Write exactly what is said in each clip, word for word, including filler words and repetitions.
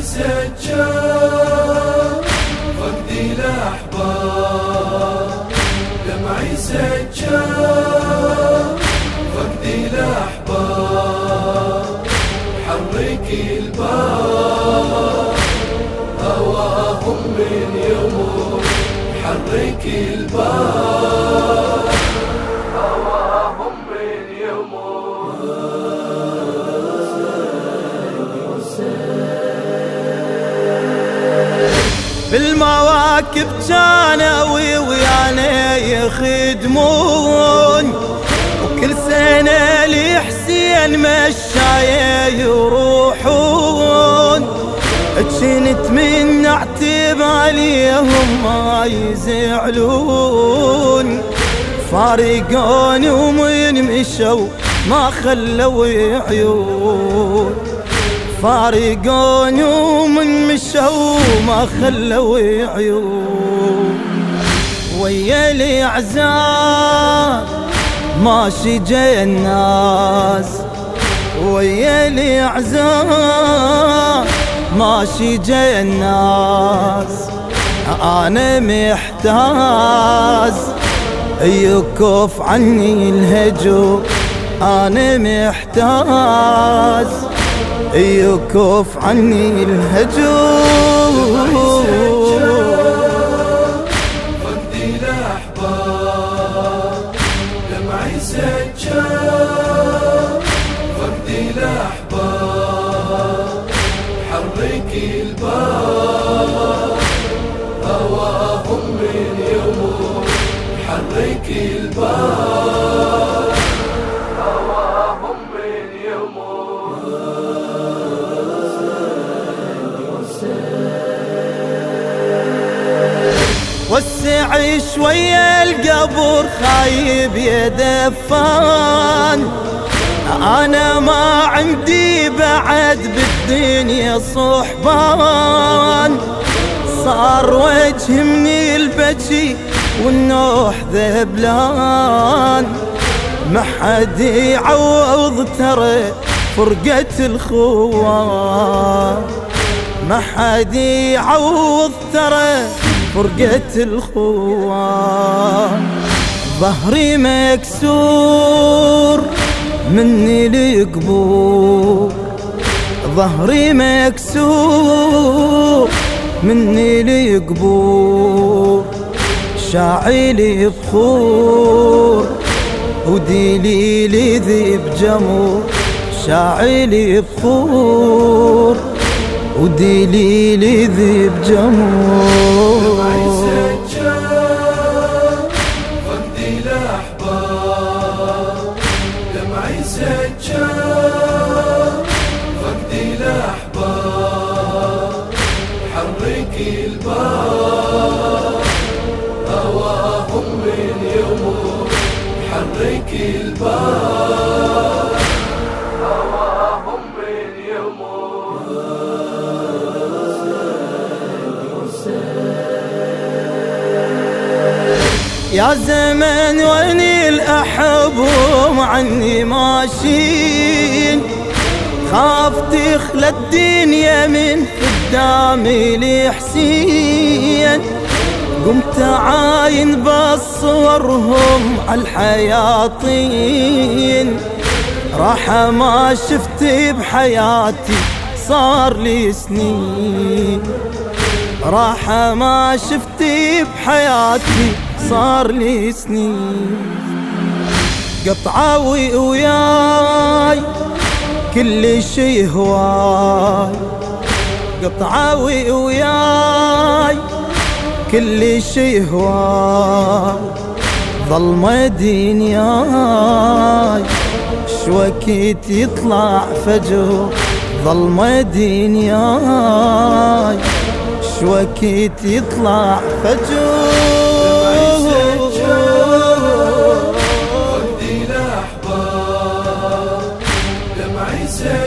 سجار فقدي الأحباب، دمعي سجار فقدي الأحباب، حركي الباب هواهم من يموت، حركي الباب هواهم من يموت. بالمواكب كانوا ويانا يخدمون، وكل سنة لحسين مشايا يروحون، جنت من اعتب عليهم ما يزعلون، فارقوني ومن مشوا ما خلوا عيون، فارقوني ومن مشوا ما خلوا عيون. ويا الأعزاب ماشي جاي الناس، ويا الأعزاب ماشي جاي الناس، أنا محتاج يكف عني الهجوم، أنا محتاج يكف عني الهجوم. فقدي الأحباب، دمعي سجار فقدي الأحباب، حركي الباب هواهم من يموت، حركي الباب هواهم من يموت. وسعي شوية القبر خايب يدفان، أنا ما عندي بعد بالدنيا صحبان، صار وجه من البكي والنوح ذبلان، ما حد يعوض ترى فرقة الخوان، ما حد يعوض ترى فرقة الخوان. ظهري مكسور مني القبور، ظهري مكسور مني القبور، شاعلي بخور وديلي لذيب جمور، شاعلي بخور وديلي لذيب جمور. دمعي سجار فقدي الأحباب، دمعي سجار فقدي الأحباب، حركي الباب هواهم من يموت، حركي الباب هواهم من يموت. يا زمن وين الأحبهم عني ماشين، خاف تخلى الدنيا من قدامي لحسين، قمت عاين بصورهم عالحياطين، راحة ما شفت بحياتي صار لي سنين، راحة ما شفت بحياتي صار لي سنين. قطعاوي وياي كل شي هواي، قطعاوي وياي كل شي هواي، ظلمة دنياي شوكيت يطلع فجر، ظلمة دنياي شوكيت يطلع فجر. فقدي الأحباب، دمعي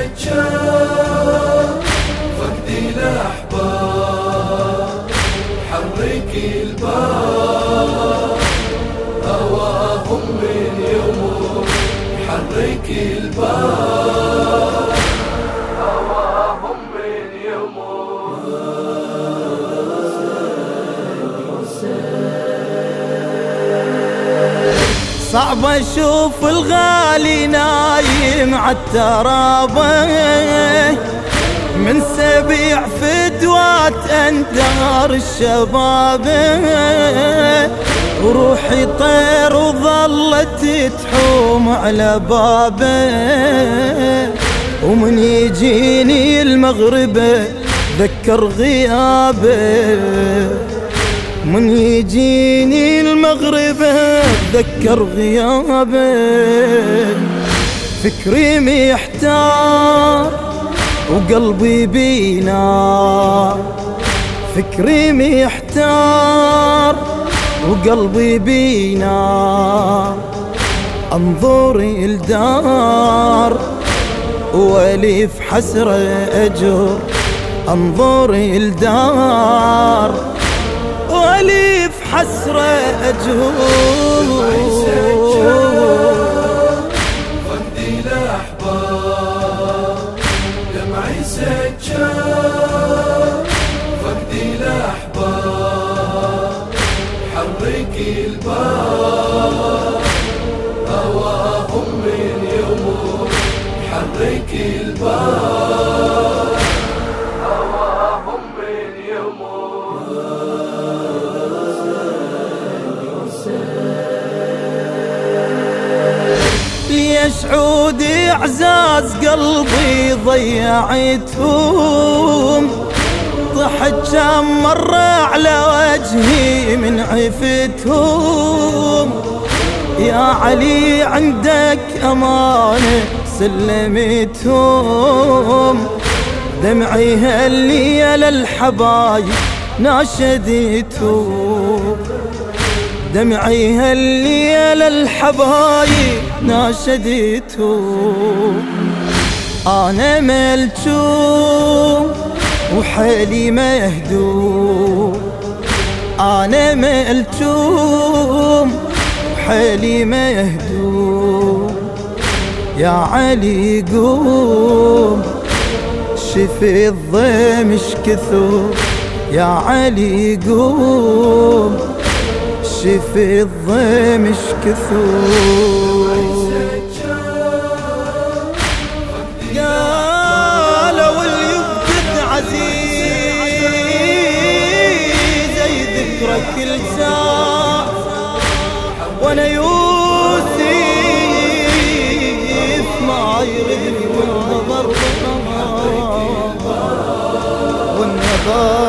سجار فقدي الأحباب، حركي الباب هواهم من يموت، حركي الباب هواهم من يموت. صعب اشوف الغالي نايم عالترابه، من سبيع فدوات اندار الشباب، وروحي طير وظلت تحوم على بابه، ومن يجيني المغرب ذكر غيابه، من يجيني المغرب ذكر غيابه. فكري محتار وقلبي بينار، فكري محتار وقلبي بينار، انظري الدار والف حسرة اجر، انظري الدار والف حسرة اجر. فقدي الاحباب دمعي سجار، فقدي الاحباب حركي الباب، هواهم من يموت حركي الباب، هواهم من يموت. ليش عودي اعزاز قلبي ضيعتهم، ضحك كم مرة على وجهي من عفتهم، يا علي عندك أمانة سلمتهم، دمعي هاللي للحبايب ناشدتهم، دمعي هاللي للحبايب ناشدتهم. أنا ملجوم وحالي مهدوم، أنا ملجوم وحالي مهدوم، يا علي قوم شفي الضيم اش كثر، يا علي قوم شفي الضيم اش كثر. قالوا اليبقى عزيز زي ذكرى كل ساعة، وانا يوسف ما يغني والنظر والنظر